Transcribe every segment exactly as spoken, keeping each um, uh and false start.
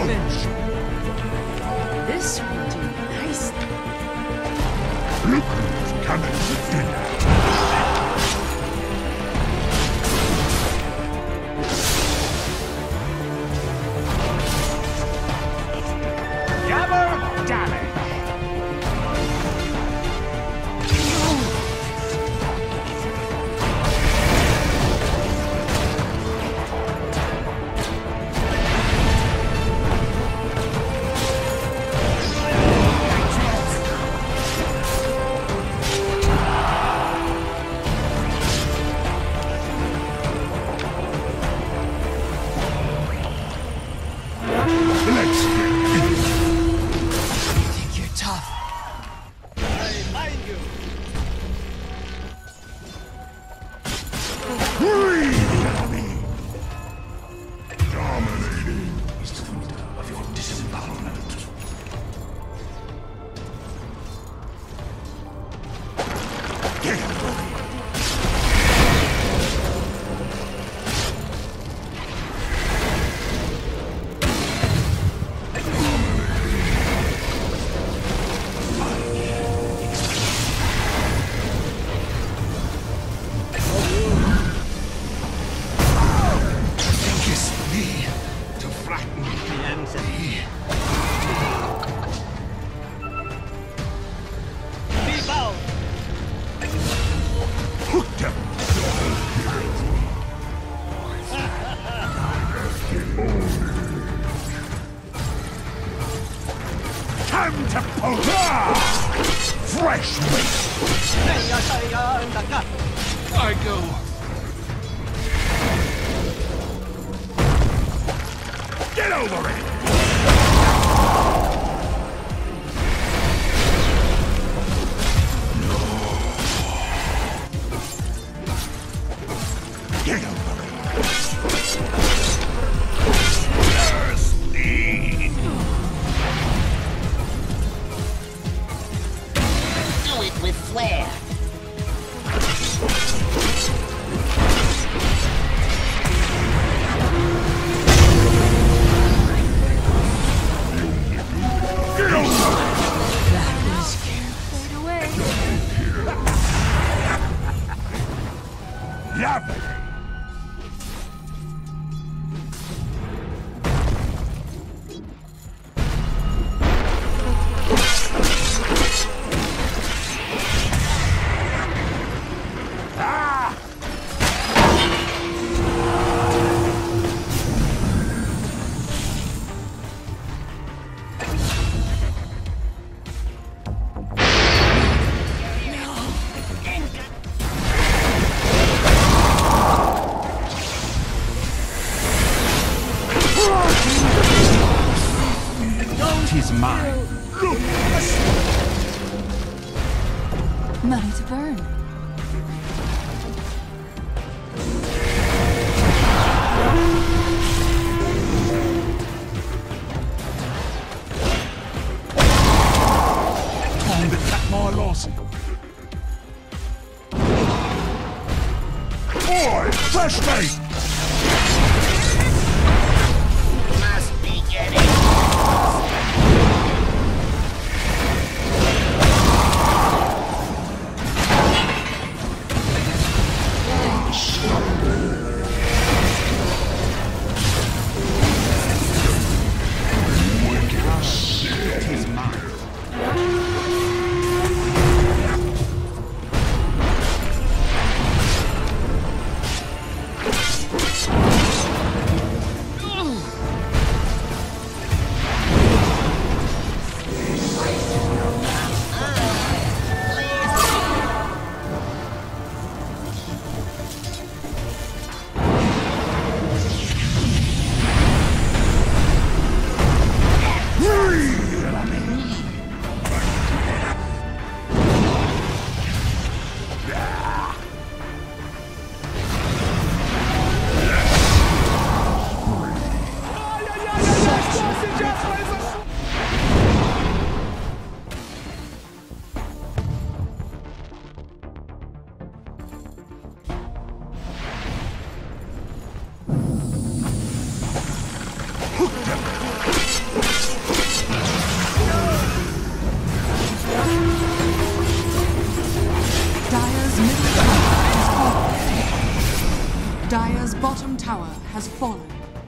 Finish. This will do nicely. Look who's coming to dinner. Double damage. Fresh meat! I go. Get over it! Get over it! Thirsty! Do it with flair. Get over it! Fade away. Lovely! Tis mine. Money to burn. Time to cut my loss. Boy, fresh meat! Must be getting. Dire's bottom tower has fallen.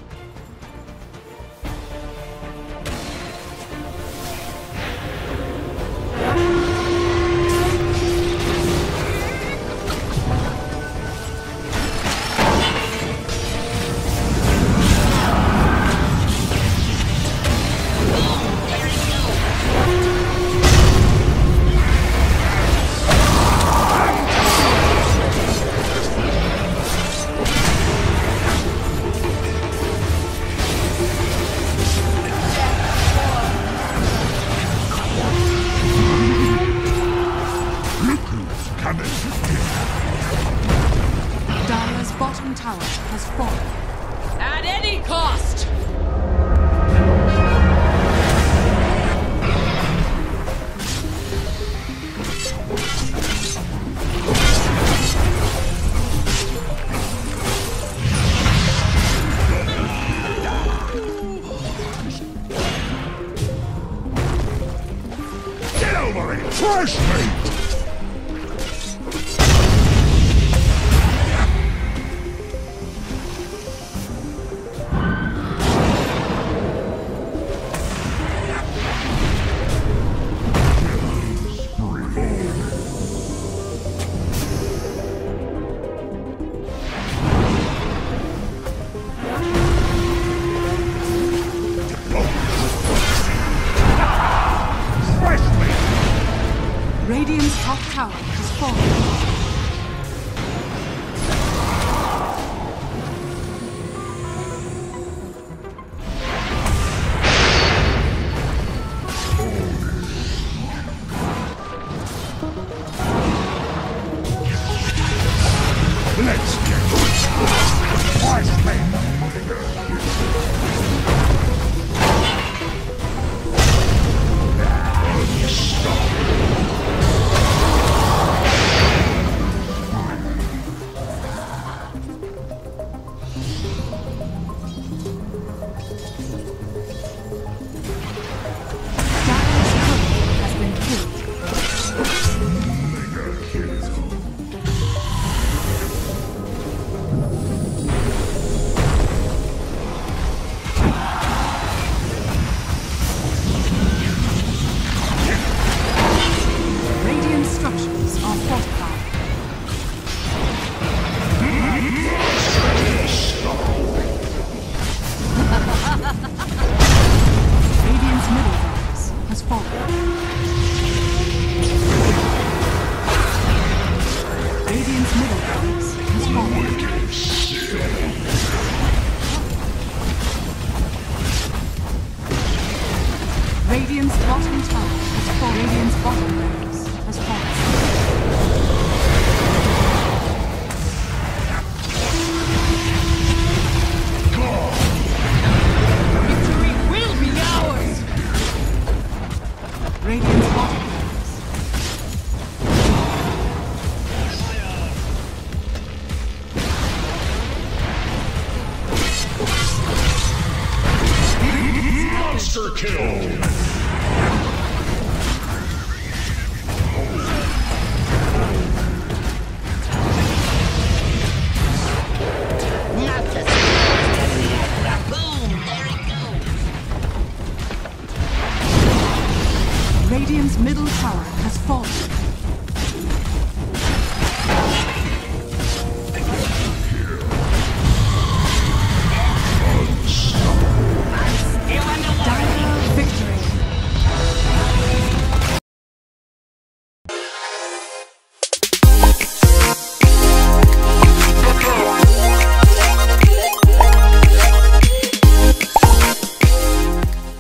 Dire's bottom tower has fallen. At any cost! Get over it! Trash me! Radiant's top tower has fallen. Let's get it! Twice me! Radiant's bottom tower has fallen. Radiant's bottom barracks has fallen. Victory will be ours! Radiant's bottom barracks. Monster kill! Radiant's middle tower has fallen.